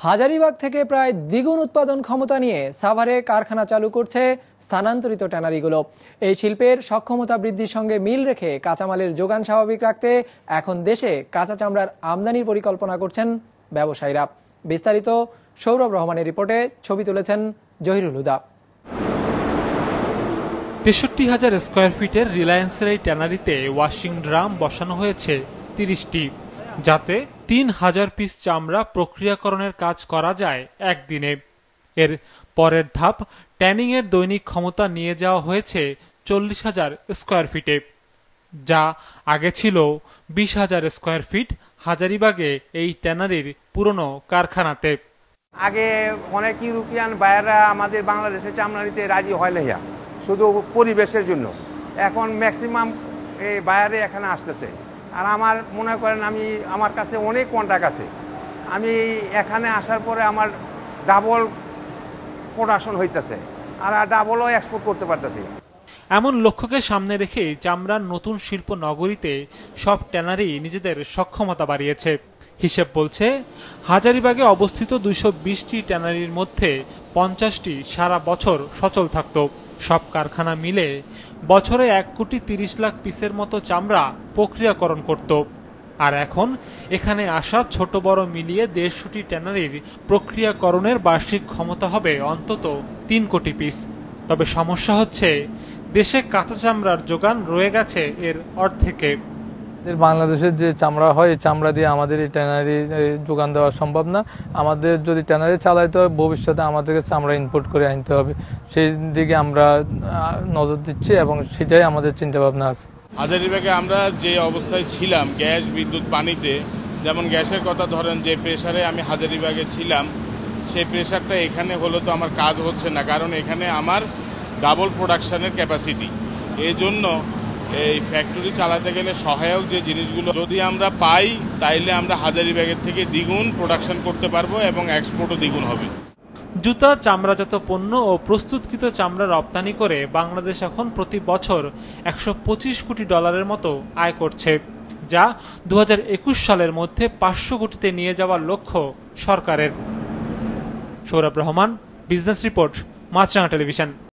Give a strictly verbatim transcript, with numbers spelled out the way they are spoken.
হাজারীবাগ থেকে প্রায় দ্বিগুণ উৎপাদন ক্ষমতা নিয়ে সাভারে কারখানা চালু করছে স্থানান্তরিত ট্যানারিগুলো। এই শিল্পের সক্ষমতা বৃদ্ধির সঙ্গে মিল রেখে কাঁচামালের যোগান স্বাভাবিক রাখতে এখন দেশে কাঁচা চামড়ার আমদানির পরিকল্পনা করছেন ব্যবসায়ীরা। বিস্তারিত সৌরভ রহমানের রিপোর্টে, ছবি তুলেছেন জহিরুল হুদা। তেষট্টি হাজার স্কোয়ার ফিটের রিলায়েন্সের এই ট্যানারিতে ওয়াশিং ড্রাম বসানো হয়েছে তিরিশটি, যাতে তিন হাজার পিস চামড়া প্রক্রিয়াকরণের কাজ করা যায় একদিনে। এর পরের ধাপ ট্যানিং এর দৈনিক ক্ষমতা নিয়ে যাওয়া হয়েছে চল্লিশ হাজার স্কোয়ার ফিটে, যা আগে ছিল বিশ হাজার স্কোয়ার ফিট হাজারীবাগে এই ট্যানারির পুরনো কারখানাতে। আগে অনেক ইউরোপিয়ান বায়াররা আমাদের বাংলাদেশে চামড়া নিতে রাজি হয় না, শুধু পরিবেশের জন্য। এখন ম্যাক্সিমাম এই বায়ারে এখানে আসতেছে। আর আমার মনে করেন, আমি আমার কাছে অনেক কন্ট্রাক্ট আছে। আমি এখানে আসার পরে আমার ডাবল প্রোডাকশন হইতেছে, আর ডাবলও এক্সপোর্ট করতে পারতেছি। এমন লক্ষ্যকে সামনে রেখে চামড়ার নতুন শিল্প নগরীতে সব ট্যানারি নিজেদের সক্ষমতা বাড়িয়েছে। হিসেব বলছে, হাজারীবাগে অবস্থিত দুইশো বিশটি ট্যানারির মধ্যে পঞ্চাশটি সারা বছর সচল থাকত। সব কারখানা মিলে বছরে এক কোটি তিরিশ লাখ পিসের মতো চামড়া প্রক্রিয়াকরণ করত। আর এখন এখানে আসা ছোট বড় মিলিয়ে দেড়শোটি ট্যানারির প্রক্রিয়াকরণের বার্ষিক ক্ষমতা হবে অন্তত তিন কোটি পিস। তবে সমস্যা হচ্ছে, দেশে কাঁচা চামড়ার যোগান রয়ে গেছে এর অর্ধেকে। বাংলাদেশের যে চামড়া হয়, এই চামড়া দিয়ে আমাদের এই ট্যানারি যোগান দেওয়া সম্ভব না। আমাদের যদি ট্যানারি চালাইতে হয়, ভবিষ্যতে আমাদেরকে চামড়া ইম্পোর্ট করে আনতে হবে। সেই দিকে আমরা নজর দিচ্ছি এবং সেটাই আমাদের চিন্তা ভাবনা আছে। হাজারীবাগে আমরা যে অবস্থায় ছিলাম, গ্যাস, বিদ্যুৎ, পানিতে, যেমন গ্যাসের কথা ধরেন, যে প্রেসারে আমি হাজারীবাগে ছিলাম, সেই প্রেসারটা এখানে হলো তো আমার কাজ হচ্ছে না, কারণ এখানে আমার ডাবল প্রোডাকশানের ক্যাপাসিটি। এই জন্য এই ফ্যাক্টরি চালাতে গেলে সহায়ক যে জিনিসগুলো যদি আমরা পাই, তাইলে আমরা হাজারীবাগের থেকে দ্বিগুণ প্রোডাকশন করতে পারবো এবং এক্সপোর্টও দ্বিগুণ হবে। জুতা, চামড়াজাত পণ্য ও প্রস্তুতকৃত চামড়া রপ্তানি করে বাংলাদেশ এখন প্রতি বছর একশো পঁচিশ কোটি ডলারের মতো আয় করছে, যা দু হাজার একুশ সালের মধ্যে পাঁচশো কোটিতে নিয়ে যাওয়ার লক্ষ্য সরকারের। Sourav Rahman, business report, Maasranga television.